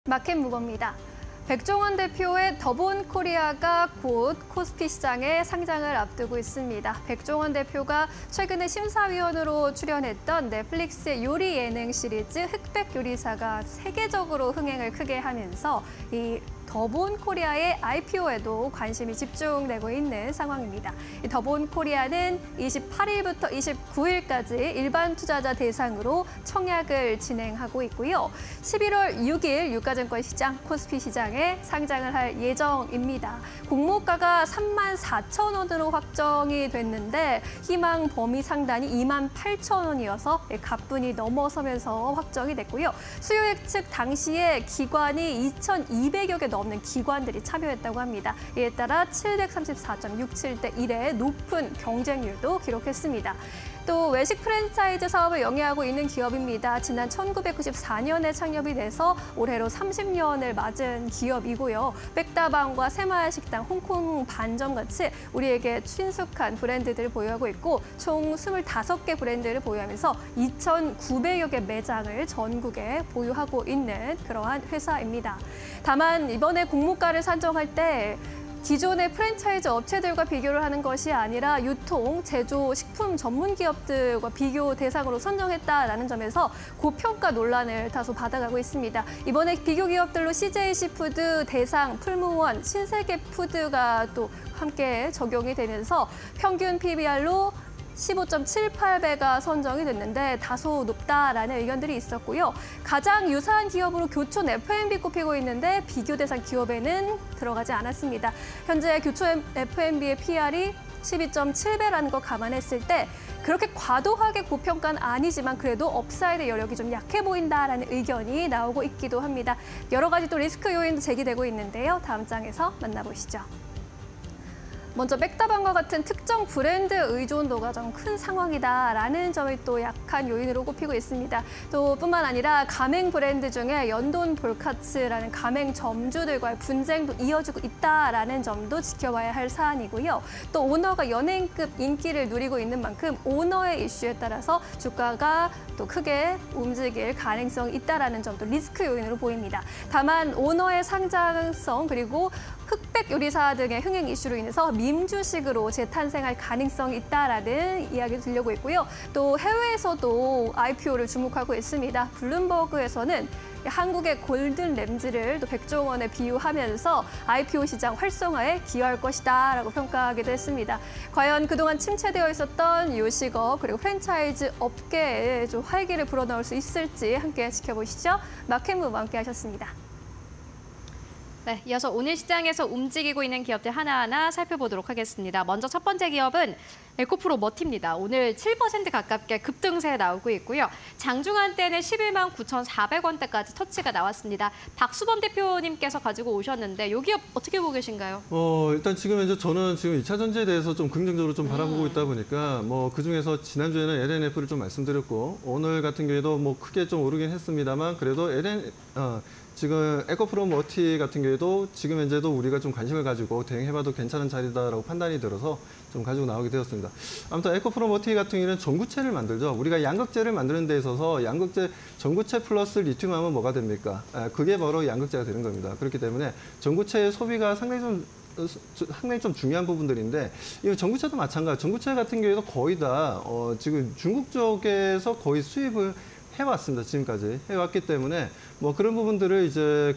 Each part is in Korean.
마켓 무버입니다. 백종원 대표의 더본 코리아가 곧 코스피 시장에 상장을 앞두고 있습니다. 백종원 대표가 최근에 심사위원으로 출연했던 넷플릭스의 요리 예능 시리즈 흑백 요리사가 세계적으로 흥행을 크게 하면서 이 더본 코리아의 IPO에도 관심이 집중되고 있는 상황입니다. 더본 코리아는 28일부터 29일까지 일반 투자자 대상으로 청약을 진행하고 있고요. 11월 6일 유가증권 시장, 코스피 시장에 상장을 할 예정입니다. 공모가가 34,000원으로 확정이 됐는데 희망 범위 상단이 28,000원이어서 가뿐히 넘어서면서 확정이 됐고요. 수요 예측 당시에 기관이 2,200여 개 넘는 기관들이 참여했다고 합니다. 이에 따라 734.67대 1의 높은 경쟁률도 기록했습니다. 또 외식 프랜차이즈 사업을 영위하고 있는 기업입니다. 지난 1994년에 창업이 돼서 올해로 30년을 맞은 기업이고요. 백다방과 새마을식당, 홍콩 반점 같이 우리에게 친숙한 브랜드들을 보유하고 있고 총 25개 브랜드를 보유하면서 2,900여 개 매장을 전국에 보유하고 있는 그러한 회사입니다. 다만 이번에 공모가를 산정할 때 기존의 프랜차이즈 업체들과 비교를 하는 것이 아니라 유통, 제조, 식품 전문 기업들과 비교 대상으로 선정했다라는 점에서 고평가 논란을 다소 받아가고 있습니다. 이번에 비교 기업들로 CJ시푸드, 대상, 풀무원, 신세계푸드가 또 함께 적용이 되면서 평균 PBR로 15.78배가 선정이 됐는데 다소 높다라는 의견들이 있었고요. 가장 유사한 기업으로 교촌 F&B 꼽히고 있는데 비교 대상 기업에는 들어가지 않았습니다. 현재 교촌 F&B의 PR이 12.7배라는 거 감안했을 때 그렇게 과도하게 고평가는 아니지만 그래도 업사이드 여력이 좀 약해 보인다라는 의견이 나오고 있기도 합니다. 여러 가지 또 리스크 요인도 제기되고 있는데요. 다음 장에서 만나보시죠. 먼저 백다방과 같은 특정 브랜드 의존도가 좀 큰 상황이다라는 점이 또 약한 요인으로 꼽히고 있습니다. 또 뿐만 아니라 가맹 브랜드 중에 연돈 볼카츠라는 가맹 점주들과의 분쟁도 이어지고 있다라는 점도 지켜봐야 할 사안이고요. 또 오너가 연예인급 인기를 누리고 있는 만큼 오너의 이슈에 따라서 주가가 또 크게 움직일 가능성이 있다라는 점도 리스크 요인으로 보입니다. 다만 오너의 상장성 그리고 흑백 요리사 등의 흥행 이슈로 인해서 밈 주식으로 재탄생할 가능성이 있다라는 이야기를 들려고 있고요. 또 해외에서도 IPO를 주목하고 있습니다. 블룸버그에서는 한국의 골든 램즈를 또 백종원에 비유하면서 IPO 시장 활성화에 기여할 것이다라고 평가하기도 했습니다. 과연 그동안 침체되어 있었던 요식업 그리고 프랜차이즈 업계에 좀 활기를 불어넣을 수 있을지 함께 지켜보시죠. 마켓무브 함께 하셨습니다. 네, 이어서 오늘 시장에서 움직이고 있는 기업들 하나하나 살펴보도록 하겠습니다. 먼저 첫 번째 기업은 에코프로 머티입니다. 오늘 7% 가깝게 급등세 나오고 있고요. 장중한 때는 11만 9,400원대까지 터치가 나왔습니다. 박수범 대표님께서 가지고 오셨는데 이 기업 어떻게 보고 계신가요? 일단 지금 저는 지금 2차 전지에 대해서 좀 긍정적으로 좀 바라보고 있다 보니까 그중에서 지난주에는 LNF를 좀 말씀드렸고 오늘 같은 경우에도 크게 좀 오르긴 했습니다만 그래도 지금 에코프로 머티 같은 경우에도 지금 현재도 우리가 좀 관심을 가지고 대응해봐도 괜찮은 자리다라고 판단이 들어서 좀 가지고 나오게 되었습니다. 아무튼 에코프로 머티 같은 경우에는 전구체를 만들죠. 우리가 양극재를 만드는 데 있어서 양극재 전구체 플러스 리튬하면 뭐가 됩니까? 그게 바로 양극재가 되는 겁니다. 그렇기 때문에 전구체의 소비가 상당히 좀 중요한 부분들인데 이 전구체도 마찬가지. 전구체 같은 경우에도 거의 다 지금 중국 쪽에서 거의 수입을 해왔습니다. 지금까지 해왔기 때문에 그런 부분들을 이제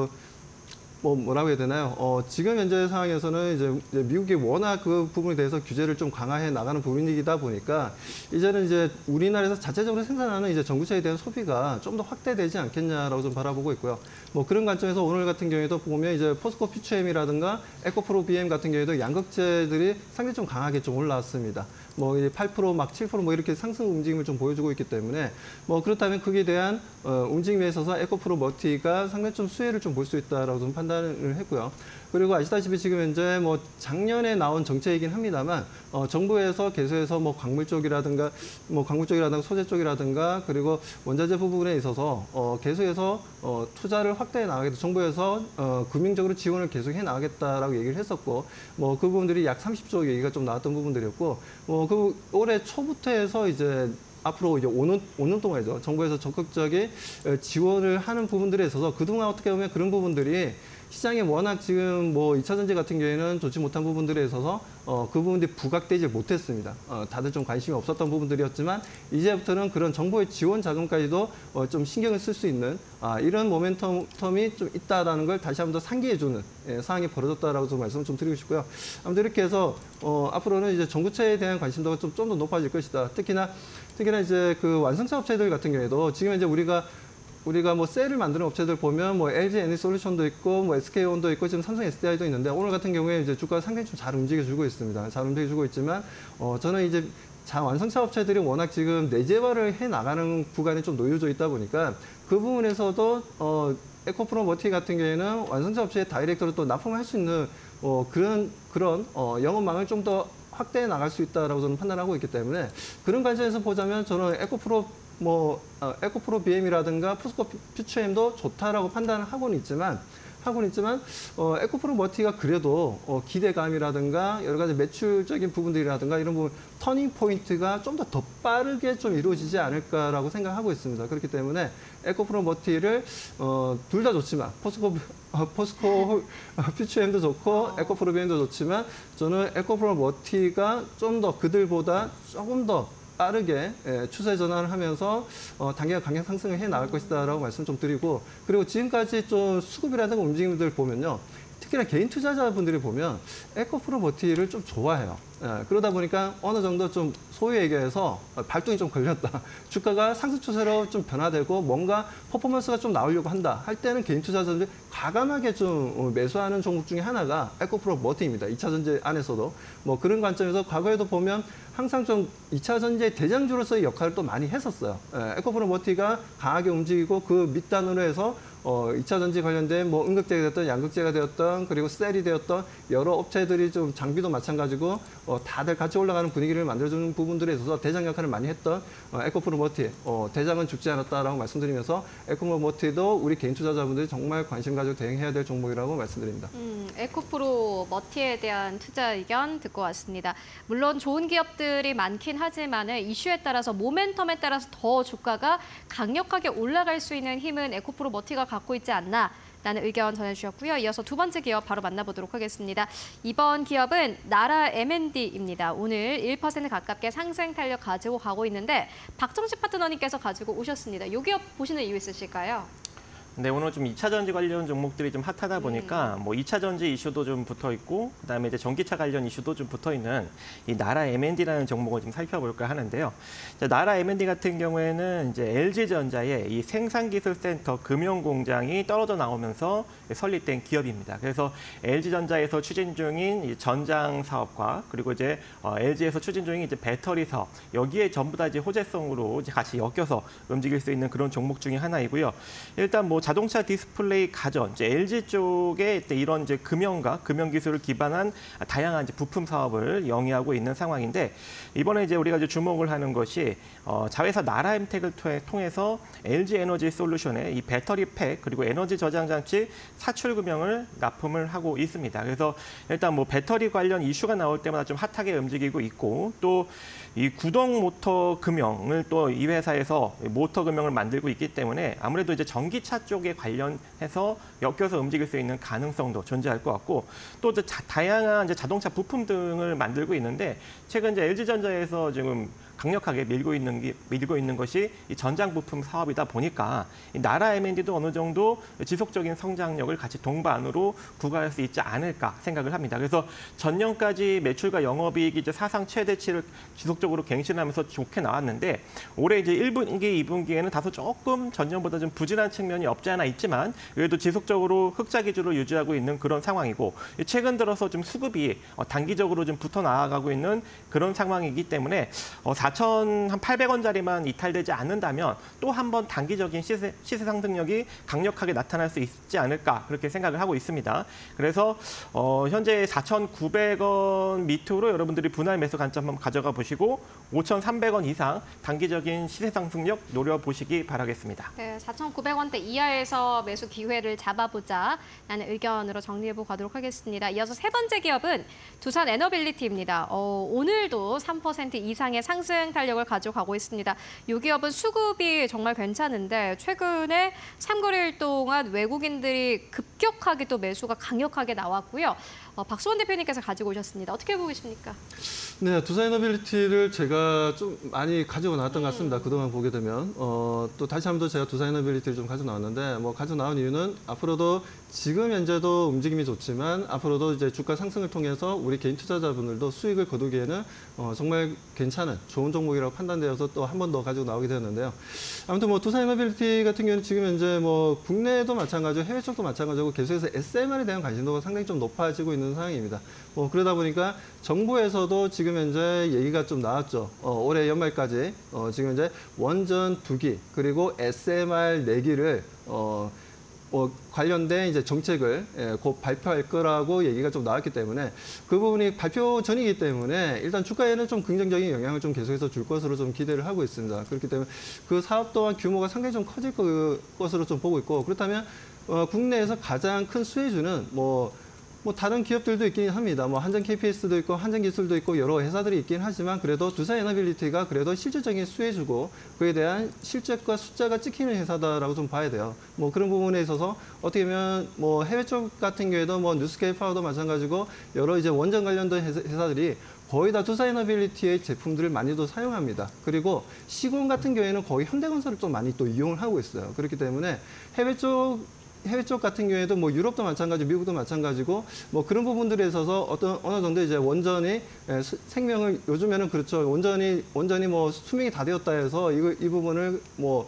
뭐라고 해야 되나요? 지금 현재 상황에서는 이제 미국이 워낙 그 부분에 대해서 규제를 좀 강화해 나가는 부분이다 보니까 이제는 이제 우리나라에서 자체적으로 생산하는 이제 전구체에 대한 소비가 좀 더 확대되지 않겠냐라고 좀 바라보고 있고요. 그런 관점에서 오늘 같은 경우에도 보면 이제 포스코 퓨처엠이라든가 에코프로 BM 같은 경우에도 양극재들이 상당히 좀 강하게 좀 올라왔습니다. 이제 8% 막 7% 이렇게 상승 움직임을 좀 보여주고 있기 때문에 그렇다면 거기에 대한 움직임에 있어서 에코프로 머티가 상당히 좀 수혜를 좀 볼 수 있다라고 좀 판단을 했고요. 그리고 아시다시피 지금 현재 작년에 나온 정책이긴 합니다만 정부에서 계속해서 광물 쪽이라든가 소재 쪽이라든가 그리고 원자재 부분에 있어서 계속해서 투자를 확대해 나가겠다. 정부에서 금융적으로 지원을 계속해 나가겠다라고 얘기를 했었고 그 부분들이 약 30조 얘기가 좀 나왔던 부분들이었고 그 올해 초부터 해서 이제 앞으로 이제 5년 동안이죠. 정부에서 적극적인 지원을 하는 부분들에 있어서 그동안 어떻게 보면 그런 부분들이 시장에 워낙 지금 뭐 2차 전지 같은 경우에는 좋지 못한 부분들에 있어서 그 부분들이 부각되지 못했습니다. 다들 좀 관심이 없었던 부분들이었지만 이제부터는 그런 정부의 지원 자금까지도 좀 신경을 쓸 수 있는 이런 모멘텀이 좀 있다라는 걸 다시 한번 더 상기해주는 상황이 벌어졌다라고 좀 말씀을 좀 드리고 싶고요. 아무튼 이렇게 해서 앞으로는 이제 전구체에 대한 관심도가 좀 더 높아질 것이다. 특히나 이제 그 완성차 업체들 같은 경우에도 지금 이제 우리가 뭐 셀을 만드는 업체들 보면 뭐 LG 에너솔루션도 있고 뭐 SK온도 있고 지금 삼성 SDI도 있는데 오늘 같은 경우에 이제 주가가 상당히 좀 잘 움직여주고 있습니다. 잘 움직여주고 있지만 저는 이제 완성차 업체들이 워낙 지금 내재화를 해 나가는 구간이 좀 놓여져 있다 보니까 그 부분에서도 에코프로 머티 같은 경우에는 완성차 업체의 다이렉트로 또 납품할 수 있는 그런 영업망을 좀 더 확대해 나갈 수 있다라고 저는 판단하고 있기 때문에 그런 관점에서 보자면 저는 에코프로 BM이라든가 포스코 퓨처엠도 좋다라고 판단하고는 있지만 에코프로 머티가 그래도 기대감이라든가 여러 가지 매출적인 부분들이라든가 이런 부분 터닝 포인트가 좀 더 빠르게 좀 이루어지지 않을까라고 생각하고 있습니다. 그렇기 때문에 에코프로 머티를 둘 다 좋지만 포스코 퓨처엠도 좋고 에코프로 BM도 좋지만 저는 에코프로 머티가 좀 더 그들보다 조금 더 빠르게 추세 전환을 하면서 단기간 강력 상승을 해 나갈 것이다라고 말씀 좀 드리고 그리고 지금까지 좀 수급이라든가 움직임들 보면요. 특히나 개인 투자자분들이 보면 에코프로 머티를 좀 좋아해요. 그러다 보니까 어느 정도 좀 소위 얘기해서 발동이 좀 걸렸다. 주가가 상승 추세로 좀 변화되고 뭔가 퍼포먼스가 좀 나오려고 한다. 할 때는 개인 투자자들이 과감하게 좀 매수하는 종목 중에 하나가 에코프로 머티입니다. 2차 전지 안에서도. 뭐 그런 관점에서 과거에도 보면 항상 좀 2차 전지의 대장주로서의 역할을 또 많이 했었어요. 에코프로 머티가 강하게 움직이고 그 밑단으로 해서 2차 전지 관련된 뭐 음극재가 되었던 양극재가 되었던 그리고 셀이 되었던 여러 업체들이 좀 장비도 마찬가지고 다들 같이 올라가는 분위기를 만들어주는 부분들에 있어서 대장 역할을 많이 했던 에코프로 머티 대장은 죽지 않았다라고 말씀드리면서 에코프로 머티도 우리 개인 투자자분들이 정말 관심 가지고 대응해야 될 종목이라고 말씀드립니다. 에코프로 머티에 대한 투자 의견 듣고 왔습니다. 물론 좋은 기업들이 많긴 하지만 이슈에 따라서 모멘텀에 따라서 더 주가가 강력하게 올라갈 수 있는 힘은 에코프로 머티가 갖고 있지 않나라는 의견 전해주셨고요. 이어서 두 번째 기업 바로 만나보도록 하겠습니다. 이번 기업은 나라 M&D입니다. 오늘 1% 가깝게 상승 탄력 가지고 가고 있는데 박정식 파트너님께서 가지고 오셨습니다. 이 기업 보시는 이유 있으실까요? 네, 오늘 좀 2차 전지 관련 종목들이 좀 핫하다 보니까 뭐 2차 전지 이슈도 좀 붙어 있고 그다음에 이제 전기차 관련 이슈도 좀 붙어 있는 이 나라 M&D라는 종목을 좀 살펴볼까 하는데요. 나라 M&D 같은 경우에는 이제 LG전자의 이 생산기술센터 금융공장이 떨어져 나오면서 설립된 기업입니다. 그래서 LG전자에서 추진 중인 이 전장 사업과 그리고 이제 LG에서 추진 중인 이제 배터리 사업 여기에 전부 다 이제 호재성으로 이제 같이 엮여서 움직일 수 있는 그런 종목 중에 하나이고요. 일단 뭐 자동차 디스플레이 가전, 이제 LG 쪽에 이런 이제 금융과 금융 기술을 기반한 다양한 이제 부품 사업을 영위하고 있는 상황인데 이번에 이제 우리가 이제 주목을 하는 것이 자회사 나라엠텍을 통해서 LG 에너지 솔루션의 이 배터리 팩 그리고 에너지 저장 장치 사출 금융을 납품을 하고 있습니다. 그래서 일단 뭐 배터리 관련 이슈가 나올 때마다 좀 핫하게 움직이고 있고 또 이 구동 모터 금융을 또 이 회사에서 모터 금융을 만들고 있기 때문에 아무래도 이제 전기차 쪽에 관련해서 엮여서 움직일 수 있는 가능성도 존재할 것 같고 또 이제 다양한 이제 자동차 부품 등을 만들고 있는데 최근 이제 LG전자에서 지금 강력하게 밀고 있는 것이 이 전장 부품 사업이다 보니까 이 나라 M&D도 어느 정도 지속적인 성장력을 같이 동반으로 구가할 수 있지 않을까 생각을 합니다. 그래서 전년까지 매출과 영업이익이 이제 사상 최대치를 지속적으로 갱신하면서 좋게 나왔는데 올해 이제 1분기, 2분기에는 다소 조금 전년보다 좀 부진한 측면이 없지 않아 있지만 그래도 지속적으로 흑자 기조를 유지하고 있는 그런 상황이고 최근 들어서 좀 수급이 단기적으로 좀 붙어 나아가고 있는 그런 상황이기 때문에 4,800원짜리만 이탈되지 않는다면 또 한 번 단기적인 시세 상승력이 강력하게 나타날 수 있지 않을까 그렇게 생각을 하고 있습니다. 그래서 현재 4,900원 밑으로 여러분들이 분할 매수 관점 한번 가져가 보시고 5,300원 이상 단기적인 시세 상승력 노려보시기 바라겠습니다. 네, 4,900원대 이하에서 매수 기회를 잡아보자라는 의견으로 정리해보고 가도록 하겠습니다. 이어서 세 번째 기업은 두산 에너빌리티입니다. 오늘도 3% 이상의 상승 상승 탄력을 가져가고 있습니다. 이 기업은 수급이 정말 괜찮은데 최근에 3개월 동안 외국인들이 급격하게 또 매수가 강력하게 나왔고요. 박수원 대표님께서 가지고 오셨습니다. 어떻게 보고 계십니까? 네, 두산에너빌리티를 제가 좀 많이 가지고 나왔던 것 같습니다. 그동안 보게 되면. 또 다시 한번 더 제가 두산에너빌리티를 좀 가지고 나왔는데, 가지고 나온 이유는 앞으로도 지금 현재도 움직임이 좋지만 앞으로도 이제 주가 상승을 통해서 우리 개인 투자자분들도 수익을 거두기에는 정말 괜찮은 좋은 종목이라고 판단되어서 또 한 번 더 가지고 나오게 되었는데요. 아무튼 두산에너빌리티 같은 경우는 지금 현재 국내도 마찬가지고 해외 쪽도 마찬가지고 계속해서 SMR에 대한 관심도가 상당히 좀 높아지고 있는 상황입니다. 그러다 보니까 정부에서도 지금 현재 얘기가 좀 나왔죠. 올해 연말까지 지금 현재 원전 2기 그리고 SMR 4기를 관련된 이제 정책을 곧 발표할 거라고 얘기가 좀 나왔기 때문에 그 부분이 발표 전이기 때문에 일단 주가에는 좀 긍정적인 영향을 좀 계속해서 줄 것으로 좀 기대를 하고 있습니다. 그렇기 때문에 그 사업 또한 규모가 상당히 좀 커질 것으로 좀 보고 있고 그렇다면 국내에서 가장 큰 수혜주는 다른 기업들도 있긴 합니다. 한전 KPS도 있고 한전기술도 있고 여러 회사들이 있긴 하지만 그래도 두산에너빌리티가 그래도 실질적인 수혜주고 그에 대한 실적과 숫자가 찍히는 회사다라고 좀 봐야 돼요. 그런 부분에 있어서 어떻게 보면 해외 쪽 같은 경우에도 뉴스케이 파워도 마찬가지고 여러 이제 원전 관련된 회사들이 거의 다 두산에너빌리티의 제품들을 많이도 사용합니다. 그리고 시공 같은 경우에는 거의 현대건설을 좀 많이 또 이용을 하고 있어요. 그렇기 때문에 해외 쪽 같은 경우에도 유럽도 마찬가지고 미국도 마찬가지고 그런 부분들에 있어서 어느 정도 이제 원전이 생명을 요즘에는 그렇죠. 원전이 수명이 다 되었다 해서 이 부분을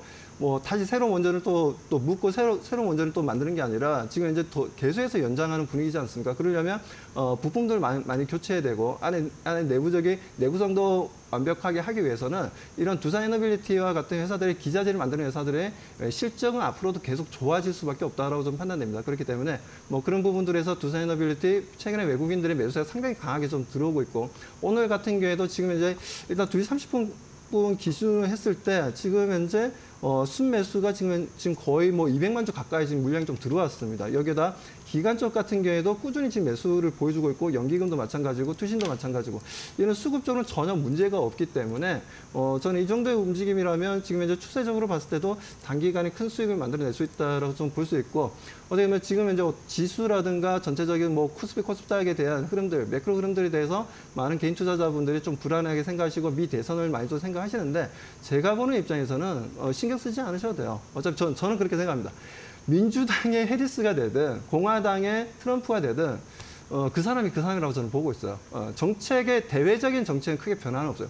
다시 새로운 원전을 또 묻고 새로운 원전을 또 만드는 게 아니라 지금 이제 계속해서 연장하는 분위기지 않습니까? 그러려면 부품들을 많이 교체해야 되고 안에 내부적인 내구성도 완벽하게 하기 위해서는 이런 두산에너빌리티와 같은 회사들의 기자재를 만드는 회사들의 실적은 앞으로도 계속 좋아질 수밖에 없다라고 좀 판단됩니다. 그렇기 때문에 그런 부분들에서 두산에너빌리티 최근에 외국인들의 매수가 상당히 강하게 좀 들어오고 있고 오늘 같은 경우에도 지금 이제 일단 2시 30분 기준으로 했을 때 지금 현재 순매수가 지금 거의 200만 주 가까이 지금 물량이 좀 들어왔습니다. 여기에다 기관 쪽 같은 경우에도 꾸준히 지금 매수를 보여주고 있고 연기금도 마찬가지고 투신도 마찬가지고 이런 수급적으로는 전혀 문제가 없기 때문에 저는 이 정도의 움직임이라면 지금 현재 추세적으로 봤을 때도 단기간에 큰 수익을 만들어낼 수 있다라고 좀 볼 수 있고 어떻게 보면 지금 현재 지수라든가 전체적인 코스피 코스닥에 대한 흐름들 매크로 흐름들에 대해서 많은 개인 투자자분들이 좀 불안하게 생각하시고 미대선을 많이 좀 생각하시는데 제가 보는 입장에서는 신경 쓰지 않으셔도 돼요. 어차피 저는 그렇게 생각합니다. 민주당의 해리스가 되든 공화당의 트럼프가 되든 그 사람이 그 사람이라고 저는 보고 있어요. 정책의 대외적인 정책은 크게 변화는 없어요.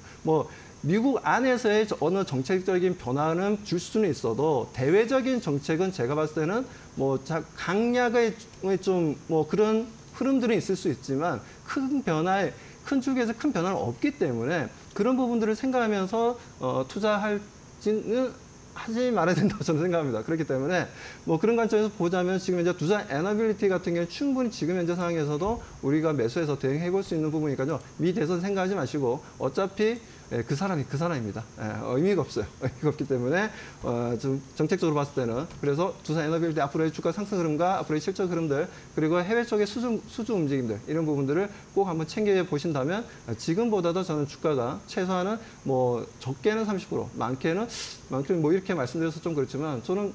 미국 안에서의 어느 정책적인 변화는 줄 수는 있어도 대외적인 정책은 제가 봤을 때는 강약의 좀 그런 흐름들이 있을 수 있지만 큰 축에서 큰 변화는 없기 때문에 그런 부분들을 생각하면서 투자할지는 하지 말아야 된다고 저는 생각합니다. 그렇기 때문에 그런 관점에서 보자면 지금 현재 두산에너빌리티 같은 경우는 충분히 지금 현재 상황에서도 우리가 매수해서 대응해 볼 수 있는 부분이니까요. 미대선 생각하지 마시고 어차피 그 사람이 그 사람입니다. 의미가 없어요. 의미가 없기 때문에 좀 정책적으로 봤을 때는 그래서 두산에너빌리티 앞으로의 주가 상승 흐름과 앞으로의 실적 흐름들 그리고 해외 쪽의 수주 움직임들 이런 부분들을 꼭 한번 챙겨 보신다면 지금보다도 저는 주가가 최소한은 적게는 30% 많게는 이렇게 말씀드려서 좀 그렇지만 저는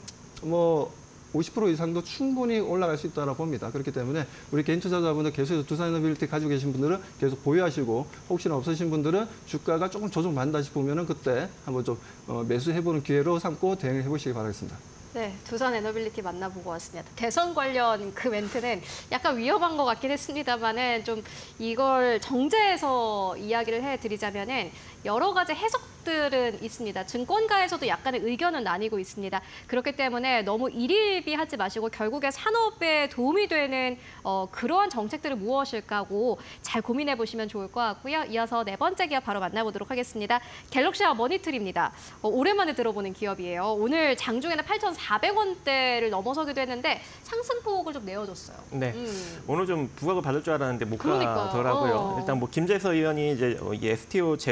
50% 이상도 충분히 올라갈 수 있다고 봅니다. 그렇기 때문에 우리 개인 투자자분들 계속해서 두산에너빌리티 가지고 계신 분들은 계속 보유하시고 혹시나 없으신 분들은 주가가 조금 조정받는다 싶으면 그때 한번 좀 매수해보는 기회로 삼고 대응을 해보시기 바라겠습니다. 네, 두산에너빌리티 만나보고 왔습니다. 대선 관련 그 멘트는 약간 위험한 것 같긴 했습니다만은 좀 이걸 정제해서 이야기를 해드리자면은 여러 가지 해석들은 있습니다. 증권가에서도 약간의 의견은 나뉘고 있습니다. 그렇기 때문에 너무 일일비하지 마시고 결국에 산업에 도움이 되는 그러한 정책들은 무엇일까 하고 잘 고민해 보시면 좋을 것 같고요. 이어서 네 번째 기업 바로 만나보도록 하겠습니다. 갤럭시와 머니툴입니다. 오랜만에 들어보는 기업이에요. 오늘 장중에는 8,400원대를 넘어서기도 했는데 상승폭을 좀 내어줬어요. 네, 오늘 좀 부각을 받을 줄 알았는데 못 그러니까요. 가더라고요. 일단 김재서 의원이 이제 STO 제도와 법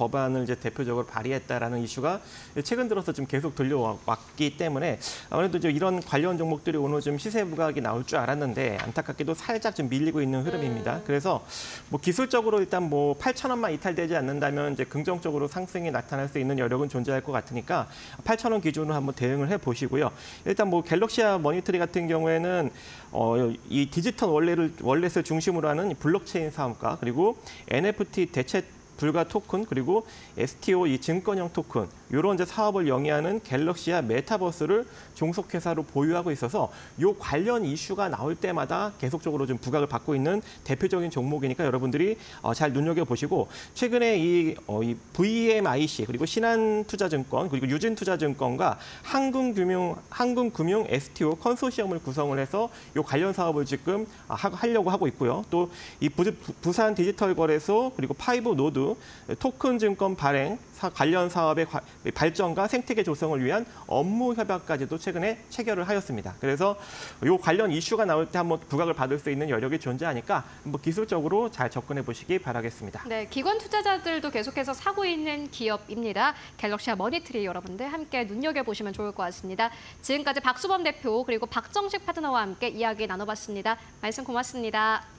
법안을 이제 대표적으로 발의했다라는 이슈가 최근 들어서 좀 계속 들려왔기 때문에 아무래도 이제 이런 관련 종목들이 오늘 좀 시세 부각이 나올 줄 알았는데 안타깝게도 살짝 좀 밀리고 있는 흐름입니다. 그래서 뭐 기술적으로 일단 뭐 8,000원만 이탈되지 않는다면 이제 긍정적으로 상승이 나타날 수 있는 여력은 존재할 것 같으니까 8,000원 기준으로 한번 대응을 해 보시고요. 일단 뭐 갤럭시아 머니터리 같은 경우에는 이 디지털 월렛을 중심으로 하는 블록체인 사업가 그리고 NFT 대체 불가 토큰 그리고 STO 이 증권형 토큰 이런 이제 사업을 영위하는 갤럭시아 메타버스를 종속회사로 보유하고 있어서 이 관련 이슈가 나올 때마다 계속적으로 좀 부각을 받고 있는 대표적인 종목이니까 여러분들이 잘 눈여겨 보시고 최근에 이 VMIC 그리고 신한투자증권 그리고 유진투자증권과 한국금융 STO 컨소시엄을 구성을 해서 이 관련 사업을 지금 하려고 하고 있고요. 또 이 부산 디지털거래소 그리고 파이브 노드 토큰 증권 발행 관련 사업의 발전과 생태계 조성을 위한 업무 협약까지도 최근에 체결을 하였습니다. 그래서 이 관련 이슈가 나올 때 한번 부각을 받을 수 있는 여력이 존재하니까 한번 기술적으로 잘 접근해 보시기 바라겠습니다. 네, 기관 투자자들도 계속해서 사고 있는 기업입니다. 갤럭시아 머니터리 여러분들 함께 눈여겨보시면 좋을 것 같습니다. 지금까지 박수범 대표 그리고 박정식 파트너와 함께 이야기 나눠봤습니다. 말씀 고맙습니다.